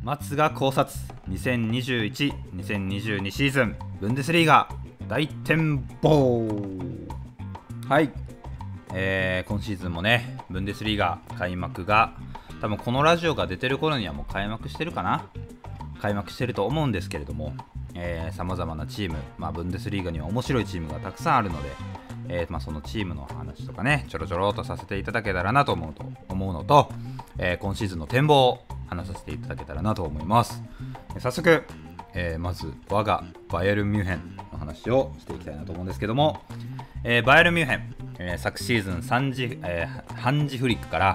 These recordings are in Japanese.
松が考察2021-2022シーズンブンデスリーガ大展望。はい、今シーズンもねブンデスリーガ開幕が多分このラジオが出てる頃にはもう開幕してるかな。開幕してると思うんですけれども、さまざまなチーム、ブンデスリーガには面白いチームがたくさんあるので、そのチームの話とかねちょろちょろとさせていただけたらなと思うのと、今シーズンの展望を話させていただけたらなと思います。早速、まず我がバイエルンミュンヘンの話をしていきたいなと思うんですけども、バイエルンミュンヘン、昨シーズンハンジフリックから、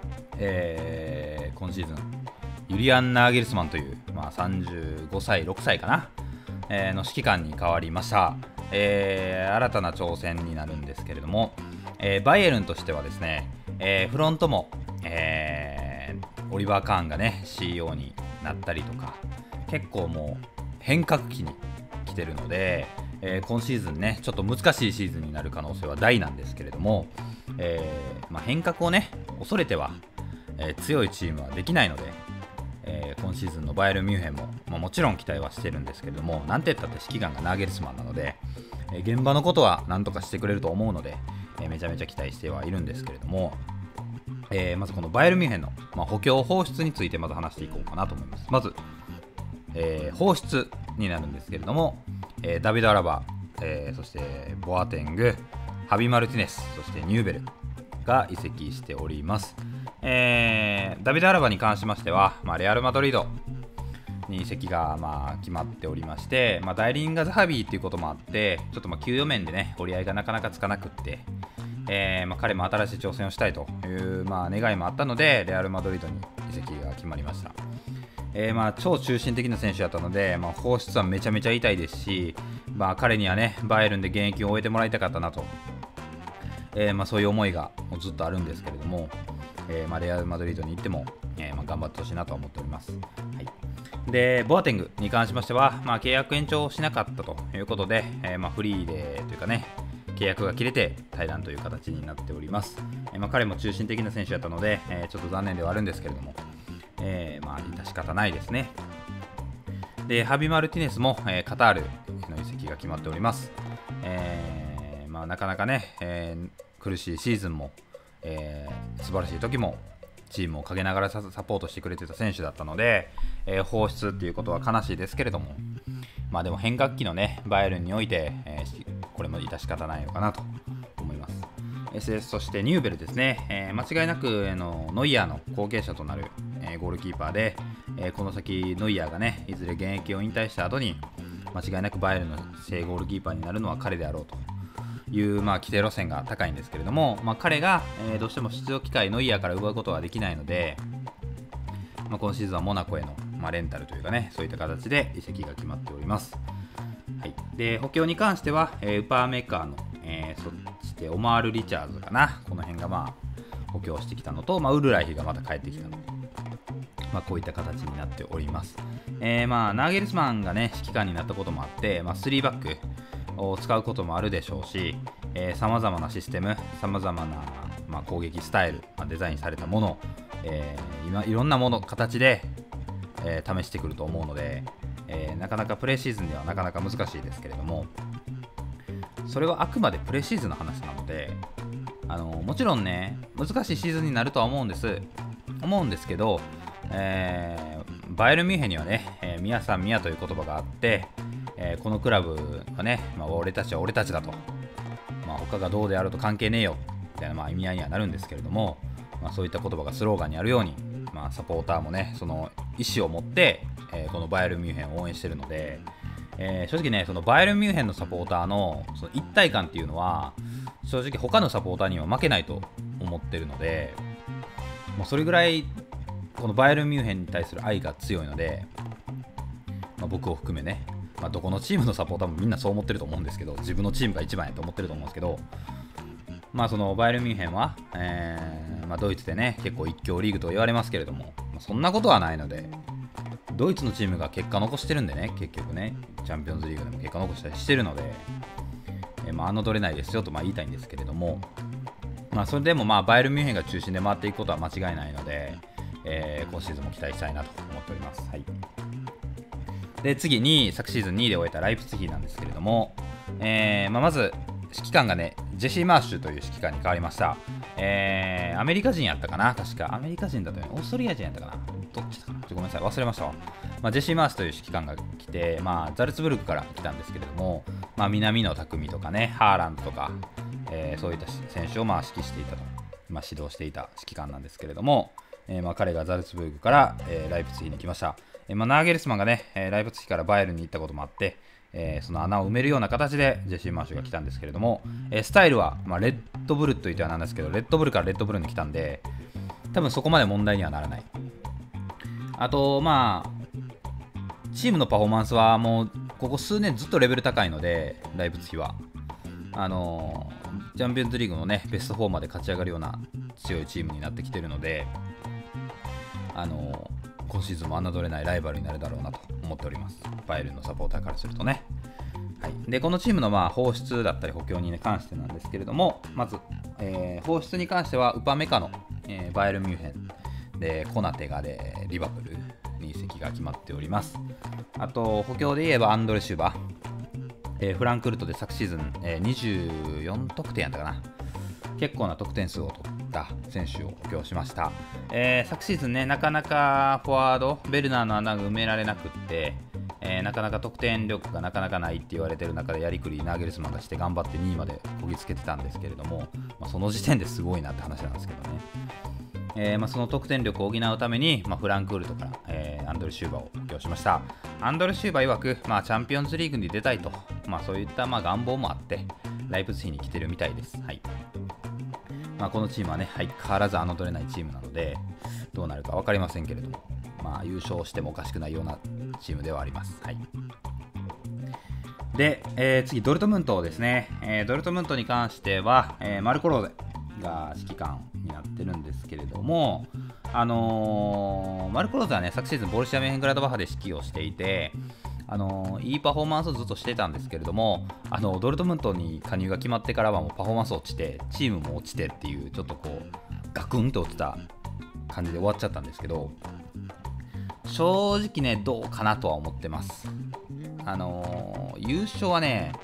今シーズンユリアン・ナーゲルスマンという、35歳6歳かな、の指揮官に変わりました。新たな挑戦になるんですけれども、バイエルンとしてはですね、フロントも、オリバー・カーンがね CEO になったりとか結構もう変革期に来てるので、今シーズンねちょっと難しいシーズンになる可能性は大なんですけれども、変革をね恐れては、強いチームはできないので、今シーズンのバイエルンミュンヘンも、もちろん期待はしてるんですけれども、なんて言ったって指揮官がナーゲルスマンなので、現場のことは何とかしてくれると思うので、めちゃめちゃ期待してはいるんですけれども、まずこのバイエルンミュンヘンの、補強放出についてまず話していこうかなと思います。まず、放出になるんですけれども、ダビド・アラバ、そしてボアテング、ハビ・マルティネス、そしてニューベルが移籍しております。ダビド・アラバに関しましては、レアル・マドリードに移籍が決まっておりまして、代理人がザハビーということもあってちょっと給与面でね折り合いがなかなかつかなくって、彼も新しい挑戦をしたいという、願いもあったのでレアル・マドリードに移籍が決まりました。超中心的な選手だったので、放出はめちゃめちゃ痛いですし、彼にはねバイエルンで現役を終えてもらいたかったなと、そういう思いがずっとあるんですけれども、レアル・マドリードに行っても、頑張ってほしいなと思っております。はい、でボアテングに関しましては、契約延長しなかったということで、フリーでというかね契約が切れて退団という形になっております。彼も中心的な選手だったので、ちょっと残念ではあるんですけれども、致し方ないですね。でハビ・マルティネスも、カタールの移籍が決まっております。なかなかね、苦しいシーズンも、素晴らしい時もチームを陰ながらサポートしてくれてた選手だったので、放出っていうことは悲しいですけれども、でも変革期のねバイエルンにおいて、これも致し方ないのかなと思います。そしてニューベルですね、間違いなくノイヤーの後継者となる、ゴールキーパーで、この先ノイヤーがねいずれ現役を引退した後に間違いなくバイエルンの正ゴールキーパーになるのは彼であろうという、規定路線が高いんですけれども、彼が、どうしても出場機会ノイヤーから奪うことはできないので、今シーズンはモナコへの、レンタルというかねそういった形で移籍が決まっております。はい、で補強に関しては、ウパーメーカーの、そしてオマール・リチャーズかな、この辺が補強してきたのと、ウルライヒがまた帰ってきたので、こういった形になっております。ナーゲルスマンがね指揮官になったこともあって、3バックを使うこともあるでしょうし、さまざまなシステム、さまざまな、攻撃スタイル、デザインされたもの、今いろんなもの形で、試してくると思うので、なかなかプレーシーズンではなかなか難しいですけれども、それはあくまでプレーシーズンの話なので、もちろんね難しいシーズンになるとは思うんですけど、バイエルンミュンヘンにはね、宮さん宮という言葉があって、このクラブはね、俺たちは俺たちだと、他がどうであると関係ねえよみたいな、意味合いにはなるんですけれども、そういった言葉がスローガンにあるように、サポーターもねその意思を持って、このバイエルンミュンヘンを応援しているので、正直ねそのバイエルンミュンヘンのサポーターのその一体感っていうのは正直他のサポーターには負けないと思ってるので、それぐらいこのバイエルンミュンヘンに対する愛が強いので、僕を含めね、どこのチームのサポーターもみんなそう思ってると思うんですけど、自分のチームが一番やと思ってると思うんですけど、そのバイエルンミュンヘンは、ドイツでね結構一強リーグと言われますけれども、そんなことはないので、ドイツのチームが結果残してるんでね、結局ねチャンピオンズリーグでも結果残したりしてるので、侮れないですよと言いたいんですけれども、それでもバイエルンミュンヘンが中心で回っていくことは間違いないので、 今シーズンも期待したいなと思っております。はい、で次に昨シーズン2位で終えたライプツィヒなんですけれども、まず指揮官がねジェシー・マーシュという指揮官に変わりました。アメリカ人やったかな、確かアメリカ人だったよね、オーストリア人やったかな、どっちだかな、ごめんなさい忘れましたわ。ジェシー・マーシュという指揮官が来て、ザルツブルクから来たんですけれども、南野拓実とかねハーランドとか、そういった選手を指揮していたと、指導していた指揮官なんですけれども、彼がザルツブルクから、ライプツィヒに来ました。ナーゲルスマンがねライプツィヒからバイエルンに行ったこともあって、その穴を埋めるような形でジェシー・マーシュが来たんですけれども、スタイルは、レッドブルといってはなんですけど、レッドブルからレッドブルに来たんで、多分そこまで問題にはならない。あとチームのパフォーマンスはもうここ数年ずっとレベル高いので、ライプツィヒはチャンピオンズリーグのねベスト4まで勝ち上がるような強いチームになってきているので、今シーズンも侮れないライバルになるだろうなと思っております。バイエルンのサポーターからするとね。はい、でこのチームの放出だったり補強に関してなんですけれども、まず、放出に関してはウパメカの、バイエルンミュンヘンで、コナテがでリバプールに移籍が決まっております。あと補強で言えばアンドレ・シューバー、フランクフルトで昨シーズン、24得点やったかな、結構な得点数を取った選手を補強しました。昨シーズンねなかなかフォワードベルナーの穴が埋められなくって、なかなか得点力がなかなかないって言われてる中でやりくりナーゲルスマンがして頑張って2位までこぎつけてたんですけれども、その時点ですごいなって話なんですけどね。その得点力を補うために、フランクフルトから、アンドレ・シューバーを補強しました。アンドレ・シューバー曰く、チャンピオンズリーグに出たいと、そういった願望もあってライプツィヒに来てるみたいです。はい、このチームはね相変わらず侮れないチームなのでどうなるか分かりませんけれども、優勝してもおかしくないようなチームではあります。はい、で、次ドルトムントですね。ドルトムントに関しては、マルコ・ローゼが指揮官になってるんですけれども、マルコ・ローゼはね昨シーズンボルシア・メンヘングラドバッハで指揮をしていて、いいパフォーマンスをずっとしてたんですけれども、ドルトムントに加入が決まってからはもうパフォーマンス落ちてチームも落ちてっていう、ちょっとガクンと落ちた感じで終わっちゃったんですけど、正直ねどうかなとは思ってます。優勝はね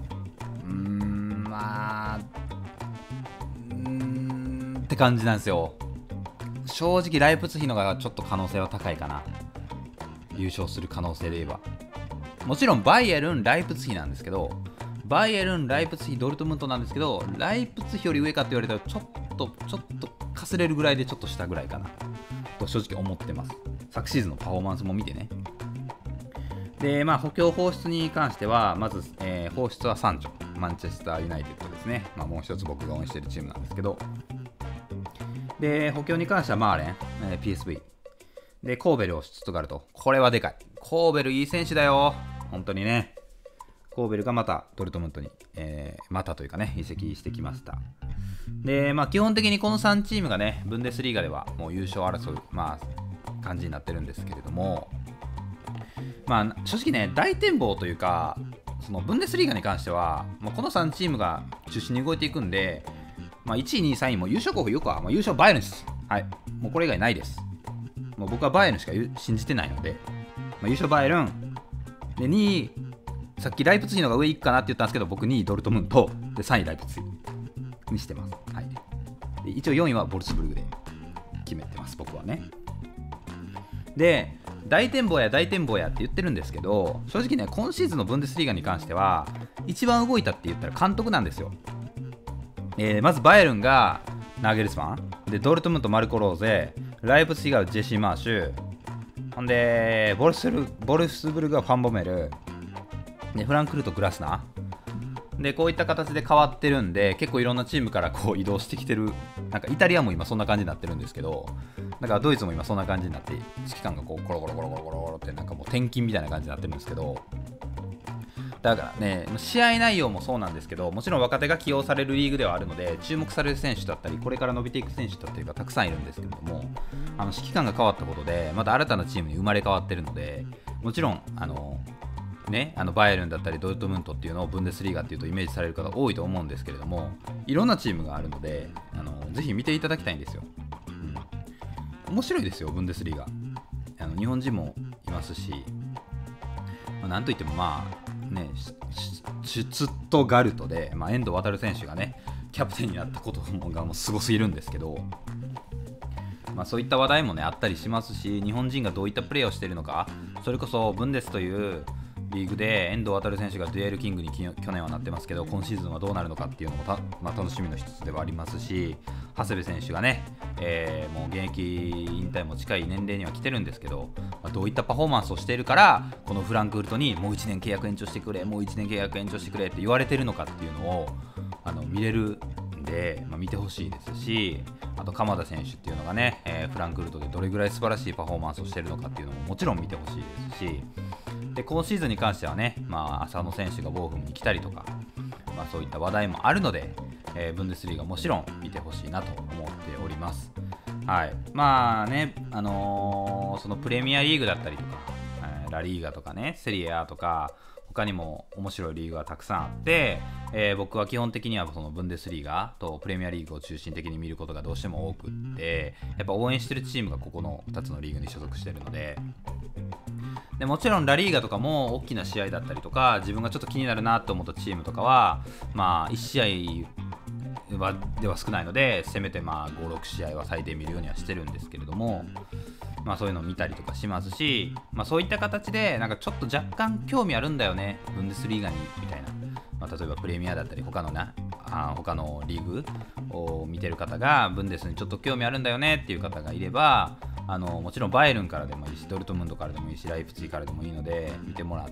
って感じなんですよ。正直ライプツィヒのがちょっと可能性は高いかな、優勝する可能性で言えば。もちろんバイエルン、ライプツィヒなんですけど、バイエルン、ライプツィヒ、ドルトムントなんですけど、ライプツィヒより上かって言われたらちょっとかすれるぐらいでちょっと下ぐらいかなと正直思ってます。昨シーズンのパフォーマンスも見てね。で、補強放出に関しては、まず、放出はサンチョ、マンチェスターユナイテッドですね。もう一つ僕が応援しているチームなんですけど、で、補強に関してはマーレン、PSV。で、コーベルをシュツットガルト。これはでかい。コーベルいい選手だよ。本当にね。コーベルがまたドルトムントに、またというかね、移籍してきました。で、基本的にこの3チームがね、ブンデスリーガではもう優勝を争う、感じになってるんですけれども、正直ね、大展望というか、そのブンデスリーガに関しては、この3チームが中心に動いていくんで、1位、2位、3位も優勝候補よくは、優勝バイエルンです。はい。もうこれ以外ないです。もう僕はバイエルンしか信じてないので、優勝バイエルン、で2位、さっきライプツィヒのが上行くかなって言ったんですけど、僕2位ドルトムント、で3位ライプツィヒにしてます。はい。で一応4位はボルツブルグで決めてます、僕はね。で、大展望やって言ってるんですけど、正直ね、今シーズンのブンデスリーガに関しては、一番動いたって言ったら監督なんですよ。まずバイエルンがナーゲルスマン、でドルトムントマルコ・ローゼ、ライプツィヒがジェシー・マーシュ、ほんでボルフスブルグがファンボメル、でフランクフルトグラスナーで、こういった形で変わってるんで、結構いろんなチームから移動してきてる。なんかイタリアも今そんな感じになってるんですけど、だからドイツも今そんな感じになって、指揮官がコロコロってなんかもう転勤みたいな感じになってるんですけど、だからね、試合内容もそうなんですけど、もちろん若手が起用されるリーグではあるので、注目される選手だったり、これから伸びていく選手だったりがたくさんいるんですけれども、指揮官が変わったことで、また新たなチームに生まれ変わってるので、もちろん、バイエルンだったりドルトムントっていうのをブンデスリーガっていうとイメージされる方多いと思うんですけれども、いろんなチームがあるので、ぜひ見ていただきたいんですよ。 面白いですよ、ブンデスリーガ。日本人もいますし、なんといってもね、シュツットガルトで、遠藤航選手がねキャプテンになったことがもうすごすぎるんですけど、そういった話題もねあったりしますし、日本人がどういったプレーをしているのか、それこそブンデスというリーグで遠藤航選手がデュエルキングに去年はなってますけど、今シーズンはどうなるのかっていうのも楽しみの一つではありますし、長谷部選手がね、もう現役引退も近い年齢には来てるんですけど、どういったパフォーマンスをしているからこのフランクフルトにもう1年契約延長してくれ、もう1年契約延長してくれって言われてるのかっていうのを見れるんで、見てほしいですし、あと鎌田選手っていうのがね、フランクフルトでどれぐらい素晴らしいパフォーマンスをしているのかっていうのももちろん見てほしいですし、で今シーズンに関してはね、浅野選手がボーフムに来たりとか、そういった話題もあるので、ブンデスリーガもちろん見てほしいなと思っております。はい、そのプレミアリーグだったりとか、ラリーガとかね、セリエ A とか他にも面白いリーグがたくさんあって、僕は基本的にはそのブンデスリーガとプレミアリーグを中心的に見ることがどうしても多くって、やっぱ応援してるチームがここの2つのリーグに所属しているので、もちろんラリーガとかも大きな試合だったりとか、自分がちょっと気になるなと思ったチームとかは、1試合では少ないので、せめて5、6試合は最低見るようにはしてるんですけれども、そういうのを見たりとかしますし、そういった形でなんかちょっと若干興味あるんだよね、ブンデスリーガにみたいな、例えばプレミアだったり他のリーグを見てる方がブンデスにちょっと興味あるんだよねっていう方がいれば、もちろんバイエルンからでもいいし、ドルトムントからでもいいし、ライプツィからでもいいので見てもらって、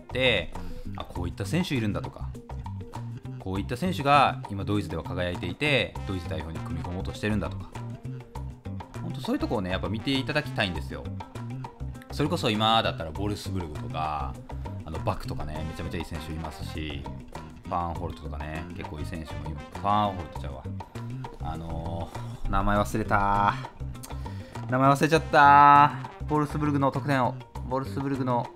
こういった選手いるんだとか、こういった選手が今ドイツでは輝いていてドイツ代表に組み込もうとしてるんだとか、本当そういうところをねやっぱ見ていただきたいんですよ。それこそ今だったらボルスブルグとかバクとかね、めちゃめちゃいい選手いますし、ファンホルトとかね、結構いい選手もいます。ファンホルトちゃうわ、名前忘れちゃった。ボルスブルグの得点を、ボルスブルグの、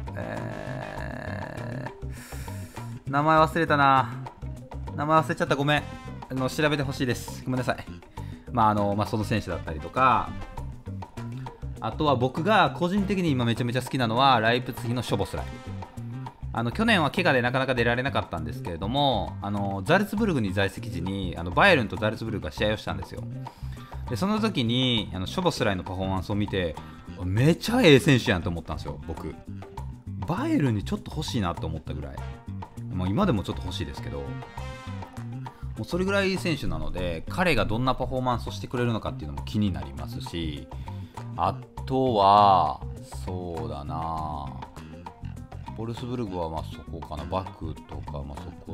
名前忘れたな。名前忘れちゃった、ごめん。調べてほしいです。ごめんなさい。その選手だったりとか、あとは僕が個人的に今めちゃめちゃ好きなのはライプツィヒのショボスライ。去年は怪我でなかなか出られなかったんですけれども、ザルツブルグに在籍時にバイエルンとザルツブルグが試合をしたんですよ。でその時にショボスライのパフォーマンスを見て、めちゃええ選手やんと思ったんですよ。僕バイエルンにちょっと欲しいなと思ったぐらい、今でもちょっと欲しいですけど、もうそれぐらいいい選手なので、彼がどんなパフォーマンスをしてくれるのかっていうのも気になりますし、あとはそうだな、ボルスブルグはそこかな、バクとかそこと、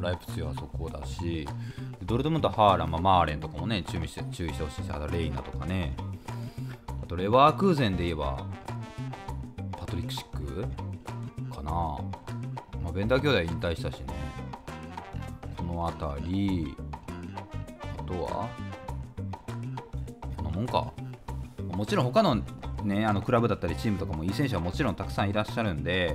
ライプツィはそこだし、ドルトムント、ハーラン、マーレンとかもね注意してほしいし、あとレイナとかね、あとレバークーゼンで言えばパトリック・シックかな、ベンダー兄弟引退したしね、この辺り、あとはこんなもんか。もちろん他のね、クラブだったりチームとかもいい選手はもちろんたくさんいらっしゃるんで、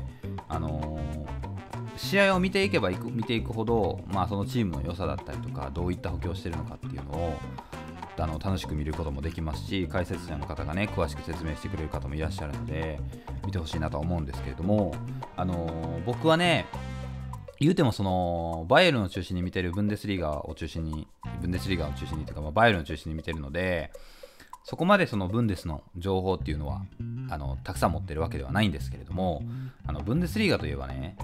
試合を見ていけば見ていくほど、そのチームの良さだったりとか、どういった補強をしているのかっていうのを楽しく見ることもできますし、解説者の方がね詳しく説明してくれる方もいらっしゃるので見てほしいなと思うんですけれども、僕はね、言うてもそのバイエルンを中心に見てるブンデスリーガを中心にというか、バイエルンを中心に見てるので、そこまでそのブンデスの情報っていうのはたくさん持ってるわけではないんですけれども、ブンデスリーガといえばね、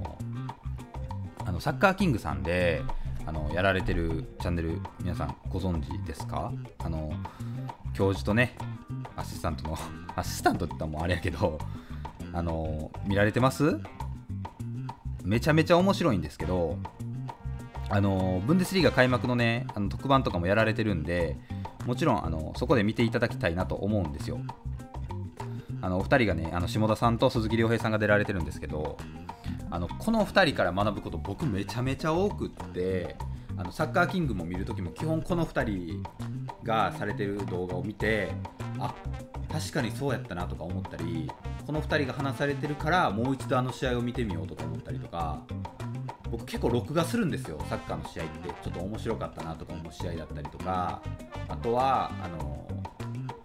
サッカーキングさんでやられてるチャンネル、皆さんご存知ですか？教授とねアシスタントって言ったらもうあれやけど、見られてます？めちゃめちゃ面白いんですけど、ブンデスリーガ開幕のね特番とかもやられてるんで、もちろんそこで見ていただきたいなと思うんですよ。お二人がね、下田さんと鈴木亮平さんが出られてるんですけど、この2人から学ぶこと僕めちゃめちゃ多くって、サッカーキングも見るときも基本この2人がされてる動画を見て、確かにそうやったなとか思ったり、この2人が話されてるからもう一度試合を見てみようとか思ったりとか、僕結構録画するんですよ。サッカーの試合ってちょっと面白かったなとか思う試合だったりとか、あとは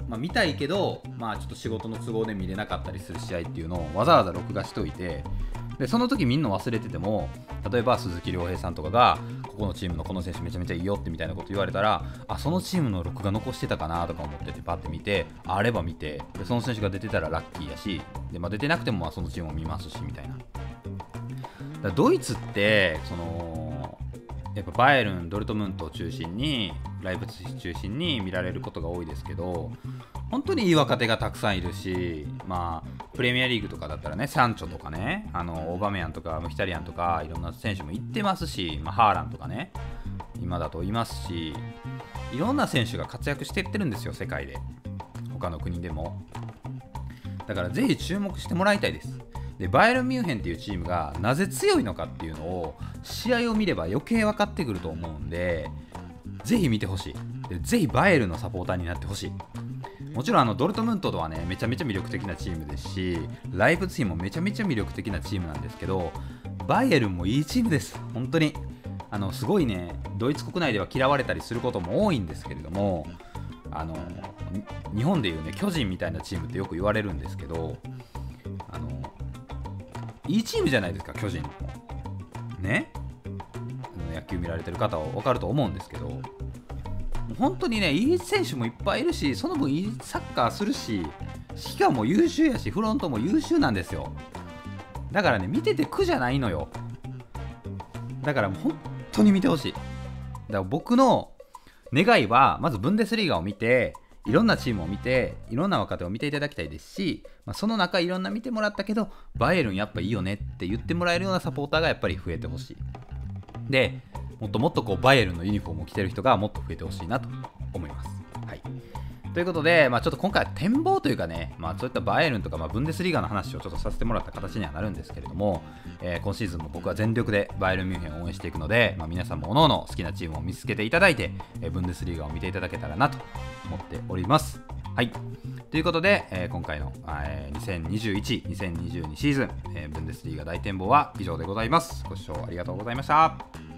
見たいけど、ちょっと仕事の都合で見れなかったりする試合っていうのをわざわざ録画しておいて、でその時見んの忘れてても、例えば鈴木亮平さんとかがここのチームのこの選手めちゃめちゃいいよってみたいなこと言われたら、そのチームの録画残してたかなとか思っててパッて見て、あれば見て、でその選手が出てたらラッキーやし、で、出てなくてもそのチームを見ますしみたいな。だドイツってやっぱバイエルン、ドルトムントを中心にライブツィヒ中心に見られることが多いですけど、本当にいい若手がたくさんいるし、プレミアリーグとかだったらね、サンチョとかね、オーバメヤンとかムヒタリアンとかいろんな選手も行ってますし、ハーランとかね、今だといますし、いろんな選手が活躍していってるんですよ、世界で、他の国でも。だからぜひ注目してもらいたいです。でバイエルン・ミュンヘンっていうチームがなぜ強いのかっていうのを試合を見れば余計分かってくると思うんで、ぜひ見てほしい。でぜひバイエルンのサポーターになってほしい。もちろんドルトムントとはね、めちゃめちゃ魅力的なチームですし、ライプツィヒもめちゃめちゃ魅力的なチームなんですけど、バイエルンもいいチームです。本当にすごいね、ドイツ国内では嫌われたりすることも多いんですけれども、日本でいうね、巨人みたいなチームってよく言われるんですけど、いいチームじゃないですか、巨人もね。野球見られてる方は分かると思うんですけど、本当にね、いい選手もいっぱいいるし、その分いいサッカーするし、指揮官も優秀やし、フロントも優秀なんですよ。だからね、見てて苦じゃないのよ。だから本当に見てほしい。だから僕の願いは、まずブンデスリーガを見て、いろんなチームを見て、いろんな若手を見ていただきたいですし、その中いろんな見てもらったけど、バイエルンやっぱいいよねって言ってもらえるようなサポーターがやっぱり増えてほしい。で、もっともっとバイエルンのユニフォームを着てる人がもっと増えてほしいなと思います。はい。ということで、ちょっと今回は展望というかね、そういったバイエルンとか、ブンデスリーガの話をちょっとさせてもらった形にはなるんですけれども、今シーズンも僕は全力でバイエルンミュンヘンを応援していくので、皆さんも各々好きなチームを見つけていただいて、ブンデスリーガを見ていただけたらなと思っております。はい。ということで、今回の、2021、2022シーズン、ブンデスリーガ大展望は以上でございます。ご視聴ありがとうございました。